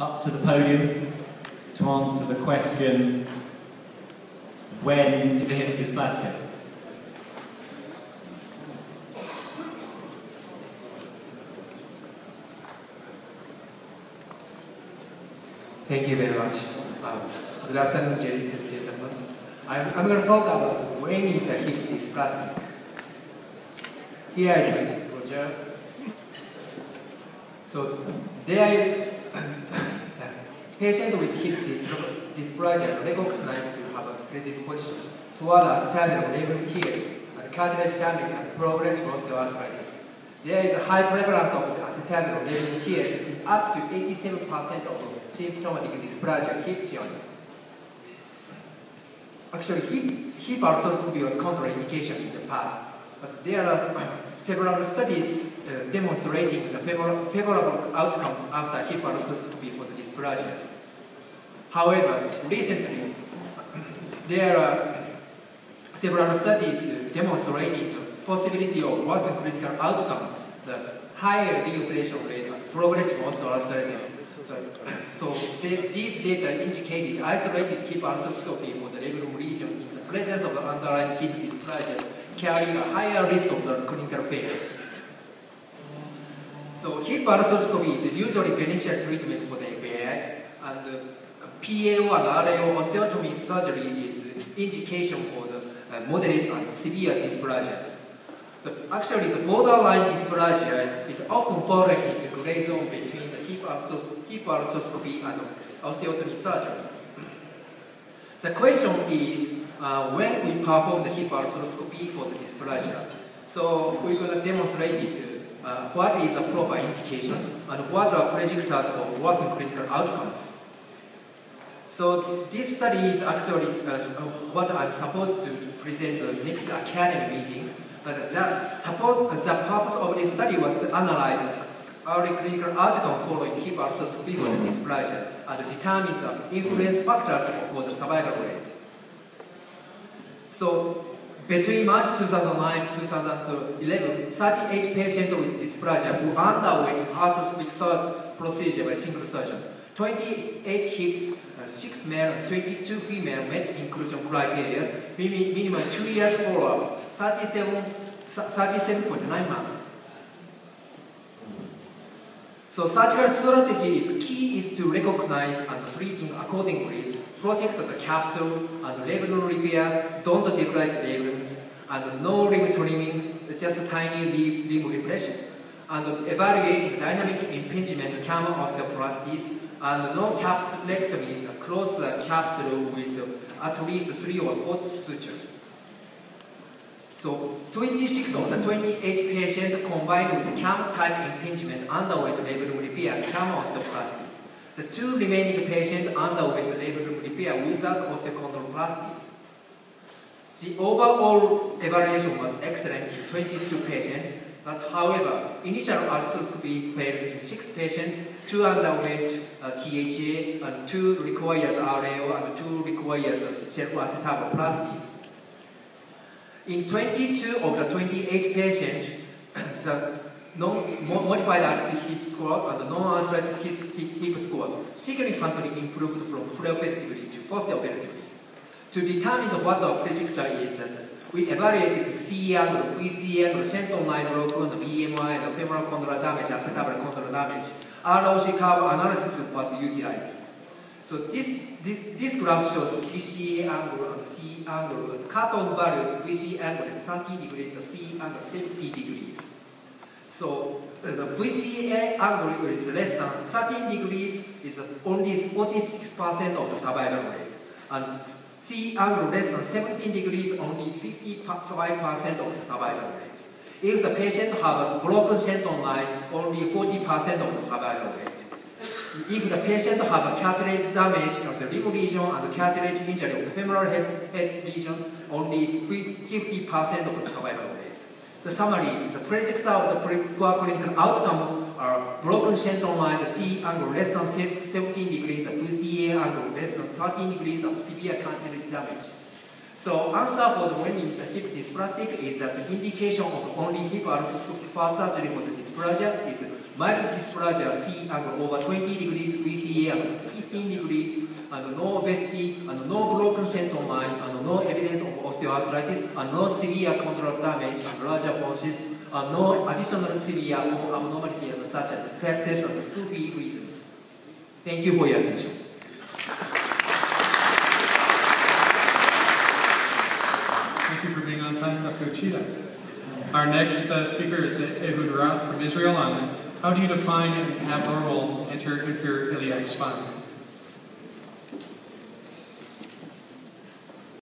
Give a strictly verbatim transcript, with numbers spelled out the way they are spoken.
up to the podium to answer the question, when is a hip dysplastic? Thank you very much. Um, good afternoon, ladies and gentlemen. I'm, I'm going to talk about when is a hip dysplastic. Here is my disclosure. So, there is patient with hip dysplasia recognized to have a predisposition toward acetabular labral tears and cartilage damage and progressive osteoarthritis. There is a high prevalence of the acetabular labral tears in up to eighty-seven percent of symptomatic dysplasia hip joint. Actually, hip, hip arthroscopy was contraindication in the past, but there are several studies uh, demonstrating the favor favorable outcomes after hip arthroscopy for the dysplasias. However, recently, there are several studies demonstrating the possibility of worsening critical outcome, the higher reoperation rate and progressive osteoarthritis. So these data indicated isolated hip arthroscopy for the labral region in the presence of the underlying hip dysplasia carrying a higher risk of the clinical failure. So hip arthroscopy is usually beneficial treatment for the F A I, and uh, P A O and R A O osteotomy surgery is indication for the uh, moderate and severe dysplasias. The, actually, the borderline dysplasia is often falling in the gray zone between the hip, arthros hip arthroscopy and osteotomy surgery. The question is, uh, when we perform the hip arthroscopy for the dysplasia, so we're going to demonstrate it, uh, what is a proper indication and what are predictors of worsening clinical outcomes. So this study is actually uh, what I'm supposed to present at the next academy meeting. But the, support, the purpose of this study was to analyze early clinical outcome following hip arthroscopy for the dysplasia and determine the influence factors for the survival rate. So between March two thousand nine and two thousand eleven, thirty-eight patients with dysplasia who underwent arthroscopic procedure by single surgeon. twenty-eight hips, six male and twenty-two female met inclusion criteria, minimum two years follow-up, thirty-seven point nine months. So surgical strategy is key is to recognize and treating accordingly, protect the capsule and labral repairs, don't debride limbs, and no limb trimming, just tiny limb refreshes, and evaluating dynamic impingement camera osteoplasties, and no capsulectomies across the capsule with at least three or four sutures. So twenty-six of the twenty-eight patients combined with cam type impingement underwent labral repair and cam osteoplasties. The two remaining patients underwent labral repair without osteochondroplasties. The overall evaluation was excellent in twenty-two patients, but however, initial arthroscopy failed in six patients, two underwent uh, T H A, and two requires R A O, and two requires uh, self-acetabuloplasties. In twenty-two of the twenty-eight patients, the non-modified arthritis hip score and the non-arthritis hip score significantly improved from preoperatively to postoperatively. To determine what the predictor is, we evaluated the C E angle, V C angle, Shenton line local, the B M I, and the femoral condylar damage, acetabular condylar damage. R O C curve analysis was utilized. So this, this, this graph shows V C A angle and C angle. The cutoff value V C angle is thirty degrees, the C angle seventy degrees. So uh, the V C A angle is less than thirteen degrees, is only forty-six percent of the survival rate. And C angle less than seventeen degrees, only fifty-five percent of the survival rate. If the patient has broken Shenton lines, only forty percent of the survival rate. If the patient has a cartilage damage of the limb region and cartilage injury of the femoral head, head regions, only fifty percent of the survival rate. The summary is the predictor of the poor clinical outcome are broken Shenton line, the C angle less than seventeen degrees, the V C A angle less than thirteen degrees of severe cartilage damage. So answer for the when it's a hip dysplastic is that the indication of only hip arthroscopy for surgery for the dysplasia is mild dysplasia C angle over twenty degrees, V C A and fifteen degrees, and no obesity, and no broken tendon line, and no evidence of osteoarthritis, and no severe collateral damage and larger bosses, and no additional severe abnormalities such as fat test and stupid reasons. Thank you for your attention. Thank you for being on time, Doctor Uchida. Our next uh, speaker is Ehud Rath from Israel on how do you define an abnormal anterior inferior iliac spine?